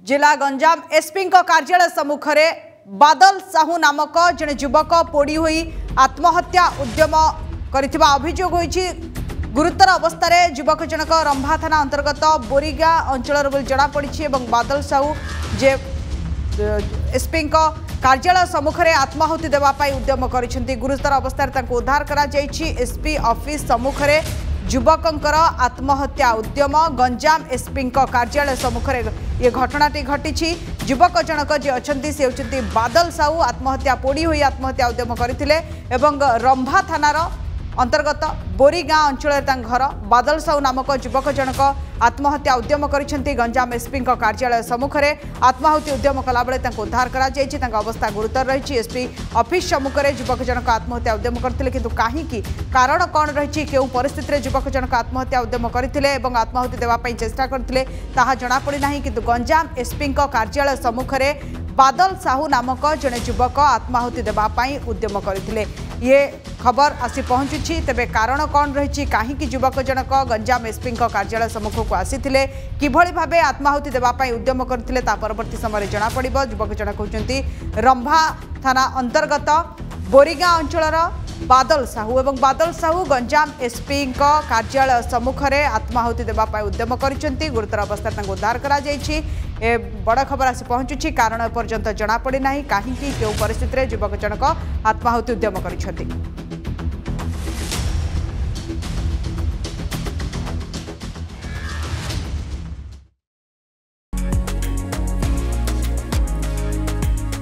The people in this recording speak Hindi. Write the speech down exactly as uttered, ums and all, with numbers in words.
जिला गंजाम एसपी कार्यालय सम्मुख में बादल साहू नामक जड़े युवक पोड़ी हुई आत्महत्या उद्यम कर अभियोग होईछि। गुरुतर अवस्था युवक जनक रंभा थाना अंतर्गत बोरीगा अंचल जमापड़ी। बादल साहू जे एसपी कार्यालय सम्मुख में आत्माहुति देवाई उद्यम कर गुरुतर अवस्था उद्धार कर एसपी ऑफिस सम्मुख में युवकर आत्महत्या उद्यम गंजाम एसपी कार्यालय सम्मुख में ये घटनाटी घटी। युवक जनक जी अच्छा सी होती बादल साहू आत्महत्या पोड़ी हुई आत्महत्या उद्यम करते रंभा थानार अंतर्गत बोरीगाँ अंचल घर बादल साहू नामक युवक जनक आत्महत्या उद्यम करछंती। गंजाम एसपी कार्यालय सम्मुख में आत्माहुति उद्यम कला बेले उद्धार कर अवस्था गुरुतर रही। एसपी ऑफिस सम्मुख में युवक जनक आत्महत्या उद्यम करते किंतु कहीं कारण कौन रही क्यों परिस्थिति में युवक जनक आत्महत्या उद्यम करते आत्माहुति देवाई चेष्टा करते जनापड़ी ना कि गंजाम एसपी कार्यालय सम्मुख में बादल साहू नामक जड़े युवक आत्माहुति देवाई उद्यम करते ये खबर आसी पहुंचुछि। तेबे कारण कौन रही कहीं युवक जनक गंजाम एसपी कार्यालय सम्मुख को आसीथिले किभଳି भाबे आत्माहुति देवाई उद्यम करथिले ता परवर्ती समय जना पड़िबो। युवक जनक होचंती रंभा थाना अंतर्गत बोरीगाँ अंचलर बादल साहू एवं बादल साहू गंजाम एसपी कार्यालय सम्मुख में आत्माहुति देवाई उद्यम करछंती। गुरुतर अवस्था उद्धार करा जायछि। ए बड़ खबर आसी पहुंचुछि। कारण एपर्यंत जनापड़ी ना कहीं क्यों परिस्थिति में युवक जनक आत्माहुति उद्यम करछंती।